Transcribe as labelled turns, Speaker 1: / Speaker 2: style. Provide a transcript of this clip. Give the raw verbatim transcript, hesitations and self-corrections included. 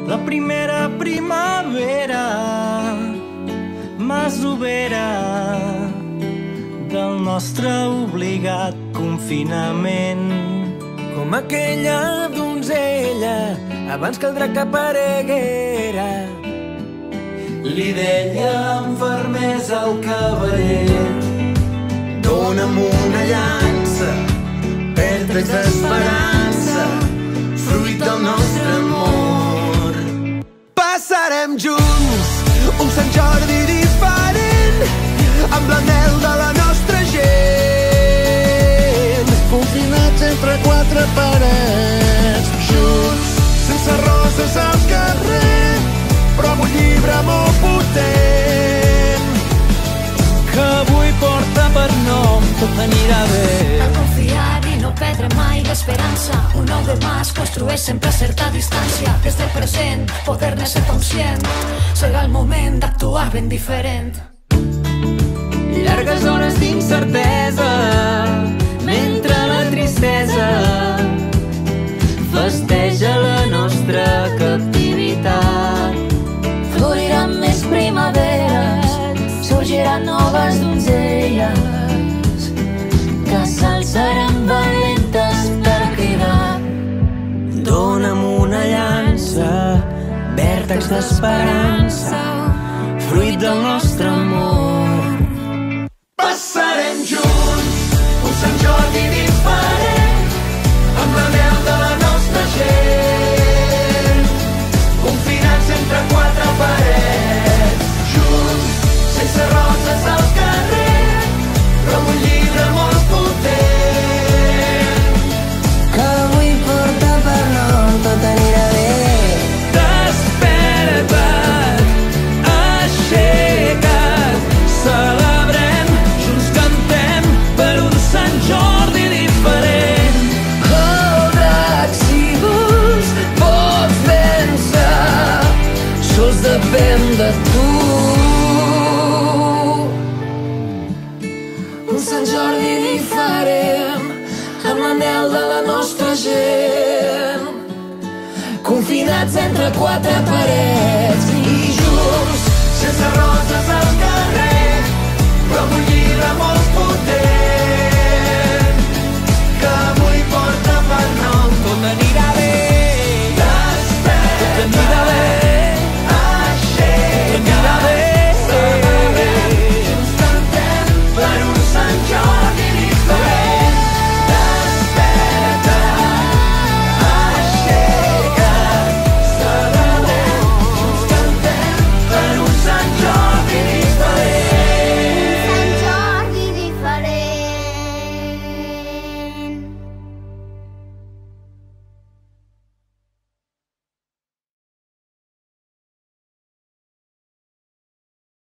Speaker 1: La primera primavera masovera del nostre obligat confinament.
Speaker 2: Com aquella donzella abans que el drac apareguera.
Speaker 1: Li deia amb fermesa al cavaller:
Speaker 2: dona'm una llança, vèrtex d'esperança, fruit del nostre amor. Passarem junts un Sant Jordi diferent, amb l'anhel de la nostra gent. Confinats entre quatre parets, junts, sense roses al carrer, però amb un llibre molt potent
Speaker 1: que avui porta per nom Tot anirà bé.
Speaker 3: Cal confiar i no perdre mai l'esperança. Un nou demà es construeix sempre a certa distància. Des del present, poder-ne ser conscient. Serà el moment d'actuar ben diferent.
Speaker 1: Llargues hores d'incertesa, mentre la tristesa festeja la nostra captivitat.
Speaker 3: Floriran més primaveres, sorgiran noves donzelles que s'alçaran valentes per cridar.
Speaker 1: Dona'm una llança, vèrtex d'esperança, fruit del nostre amor.
Speaker 2: Passarem junts un Sant Jordi diferent, amb l'anhel de la nostra gent. Confinats entre quatre parets, junts, sense roses al carrer, però amb un llibre molt potent que avui porta per nom Tot anirà bé.
Speaker 1: Desperta't, aixeca't, celebrem, junts cantem per un Sant Jordi diferent.
Speaker 2: El drac, si vols, pots vèncer, sols depèn de tu. Un Sant Jordi diferent, amb l'anhel de la nostra gent. Confinats entre quatre parets i junts, sense roses al carrer, però amb un llibre molt